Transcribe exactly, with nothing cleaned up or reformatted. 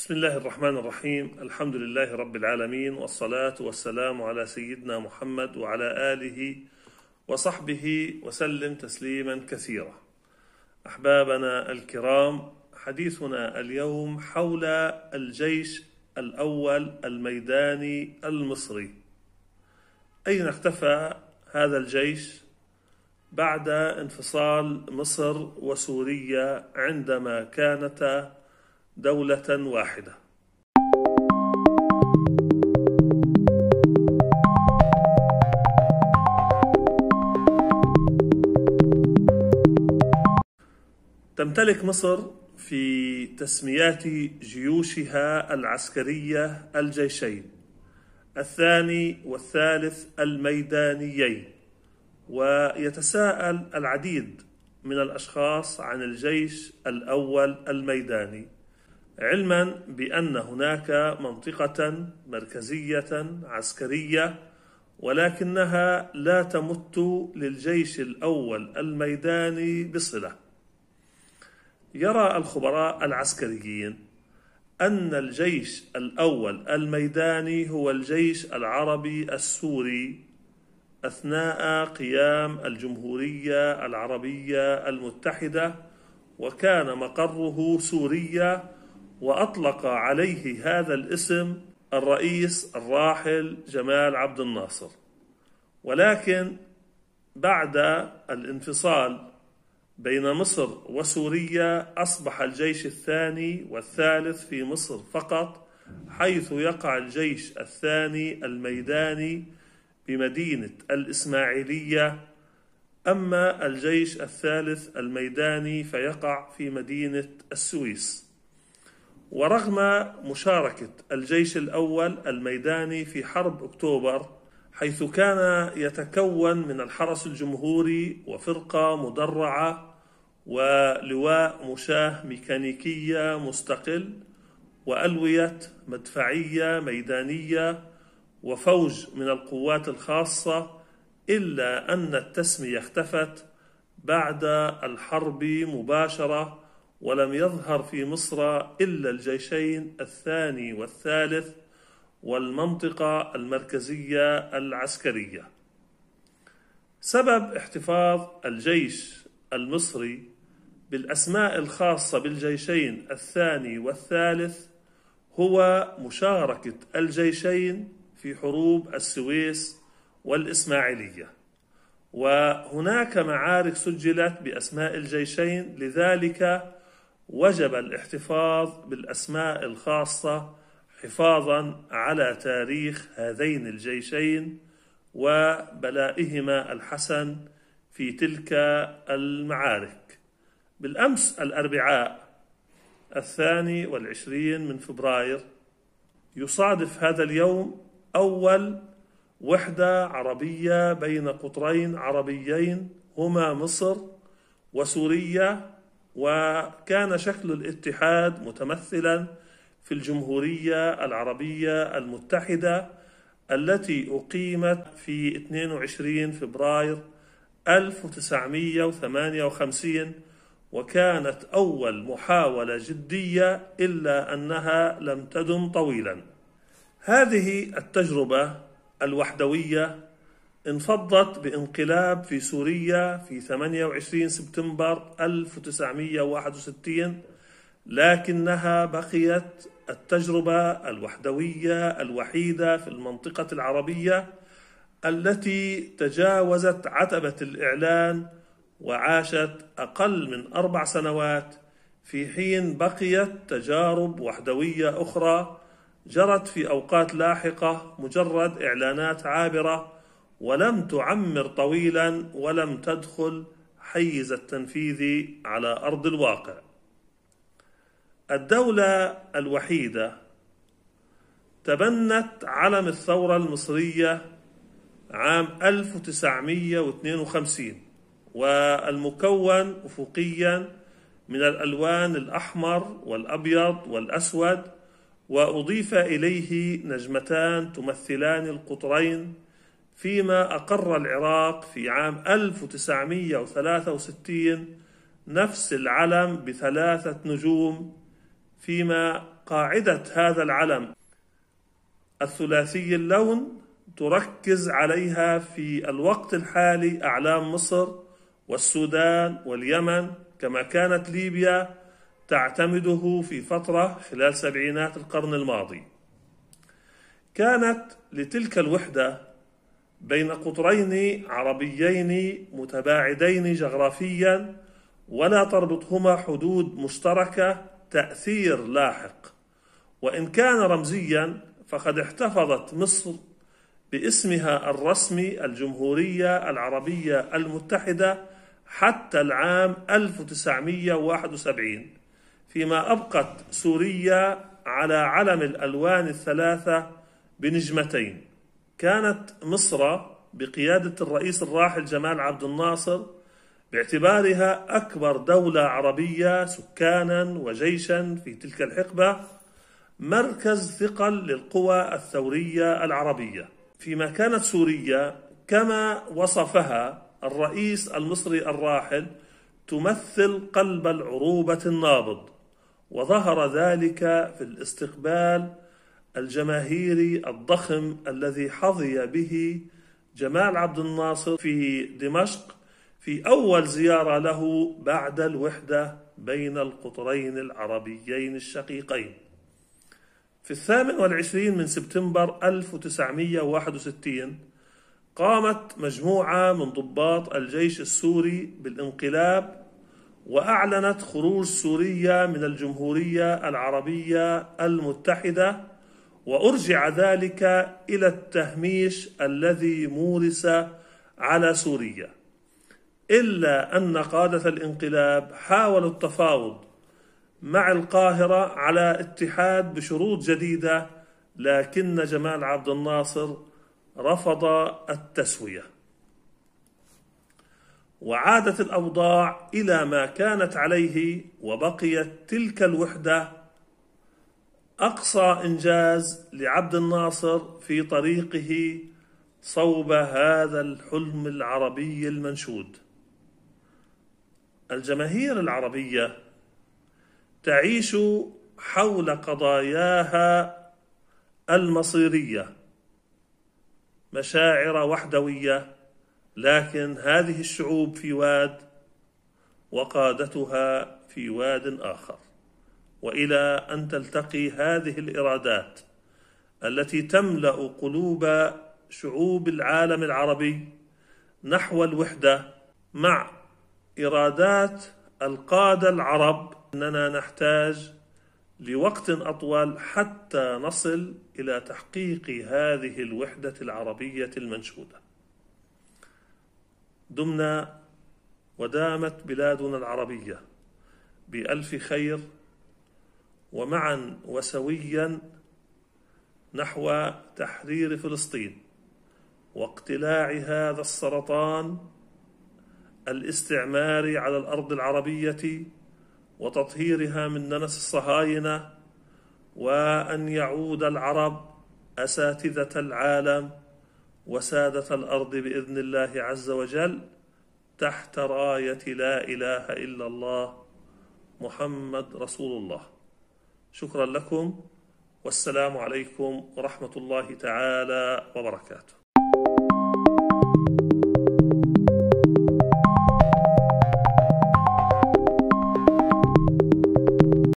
بسم الله الرحمن الرحيم. الحمد لله رب العالمين، والصلاة والسلام على سيدنا محمد وعلى آله وصحبه وسلم تسليما كثيرا. أحبابنا الكرام، حديثنا اليوم حول الجيش الأول الميداني المصري. أين اختفى هذا الجيش بعد انفصال مصر وسوريا عندما كانتا دولة واحدة؟ تمتلك مصر في تسميات جيوشها العسكرية الجيشين الثاني والثالث الميدانيين، ويتساءل العديد من الأشخاص عن الجيش الأول الميداني، علما بأن هناك منطقة مركزية عسكرية ولكنها لا تمت للجيش الأول الميداني بصلة. يرى الخبراء العسكريين أن الجيش الأول الميداني هو الجيش العربي السوري أثناء قيام الجمهورية العربية المتحدة، وكان مقره سوريا، وأطلق عليه هذا الاسم الرئيس الراحل جمال عبد الناصر. ولكن بعد الانفصال بين مصر وسوريا أصبح الجيش الثاني والثالث في مصر فقط، حيث يقع الجيش الثاني الميداني بمدينة الإسماعيلية، أما الجيش الثالث الميداني فيقع في مدينة السويس. ورغم مشاركة الجيش الأول الميداني في حرب أكتوبر، حيث كان يتكون من الحرس الجمهوري وفرقة مدرعة ولواء مشاة ميكانيكية مستقل وألوية مدفعية ميدانية وفوج من القوات الخاصة، إلا أن التسمية اختفت بعد الحرب مباشرة، ولم يظهر في مصر إلا الجيشين الثاني والثالث والمنطقة المركزية العسكرية. سبب احتفاظ الجيش المصري بالأسماء الخاصة بالجيشين الثاني والثالث هو مشاركة الجيشين في حروب السويس والإسماعيلية، وهناك معارك سجلت بأسماء الجيشين، لذلك وجب الاحتفاظ بالأسماء الخاصة حفاظا على تاريخ هذين الجيشين وبلائهما الحسن في تلك المعارك. بالأمس الأربعاء الثاني والعشرين من فبراير يصادف هذا اليوم أول وحدة عربية بين قطرين عربيين هما مصر وسوريا، وكان شكل الاتحاد متمثلا في الجمهورية العربية المتحدة التي أقيمت في اثنين وعشرين فبراير ألف وتسعمئة وثمانية وخمسين، وكانت أول محاولة جدية إلا أنها لم تدم طويلا. هذه التجربة الوحدوية انفضت بانقلاب في سوريا في ثمانية وعشرين سبتمبر ألف وتسعمئة وواحد وستين، لكنها بقيت التجربة الوحدوية الوحيدة في المنطقة العربية التي تجاوزت عتبة الإعلان وعاشت أقل من أربع سنوات، في حين بقيت تجارب وحدوية أخرى جرت في أوقات لاحقة مجرد إعلانات عابرة ولم تعمر طويلا ولم تدخل حيز التنفيذ على أرض الواقع. الدولة الوحيدة تبنت علم الثورة المصرية عام ألف وتسعمئة واثنين وخمسين، والمكون أفقيا من الألوان الأحمر والأبيض والأسود، وأضيف إليه نجمتان تمثلان القطرين، فيما أقر العراق في عام ألف وتسعمئة وثلاثة وستين نفس العلم بثلاثة نجوم، فيما قاعدة هذا العلم الثلاثي اللون تركز عليها في الوقت الحالي أعلام مصر والسودان واليمن، كما كانت ليبيا تعتمده في فترة خلال سبعينات القرن الماضي. كانت لتلك الوحدة بين قطرين عربيين متباعدين جغرافيا ولا تربطهما حدود مشتركة تأثير لاحق، وإن كان رمزيا فقد احتفظت مصر باسمها الرسمي الجمهورية العربية المتحدة حتى العام ألف وتسعمئة وواحد وسبعين، فيما أبقت سوريا على علم الألوان الثلاثة بنجمتين. كانت مصر بقيادة الرئيس الراحل جمال عبد الناصر باعتبارها أكبر دولة عربية سكانا وجيشا في تلك الحقبة مركز ثقل للقوى الثورية العربية، فيما كانت سوريا كما وصفها الرئيس المصري الراحل تمثل قلب العروبة النابض، وظهر ذلك في الاستقبال الجماهيري الضخم الذي حظي به جمال عبد الناصر في دمشق في أول زيارة له بعد الوحدة بين القطرين العربيين الشقيقين. في الثامن والعشرين من سبتمبر ألف وتسعمئة وواحد وستين قامت مجموعة من ضباط الجيش السوري بالانقلاب، وأعلنت خروج سوريا من الجمهورية العربية المتحدة، وأرجع ذلك إلى التهميش الذي مورس على سوريا، إلا أن قادة الانقلاب حاولوا التفاوض مع القاهرة على اتحاد بشروط جديدة، لكن جمال عبد الناصر رفض التسوية، وعادت الأوضاع إلى ما كانت عليه، وبقيت تلك الوحدة أقصى إنجاز لعبد الناصر في طريقه صوب هذا الحلم العربي المنشود. الجماهير العربية تعيش حول قضاياها المصيرية مشاعر وحدوية، لكن هذه الشعوب في واد وقادتها في واد آخر، وإلى أن تلتقي هذه الإرادات التي تملأ قلوب شعوب العالم العربي نحو الوحدة مع إرادات القادة العرب، أننا نحتاج لوقت أطول حتى نصل إلى تحقيق هذه الوحدة العربية المنشودة. دمنا ودامت بلادنا العربية بألف خير، ومعا وسويا نحو تحرير فلسطين واقتلاع هذا السرطان الاستعماري على الأرض العربية وتطهيرها من دنس الصهاينة، وأن يعود العرب أساتذة العالم وسادة الأرض بإذن الله عز وجل تحت راية لا إله إلا الله محمد رسول الله. شكرا لكم، والسلام عليكم ورحمة الله تعالى وبركاته.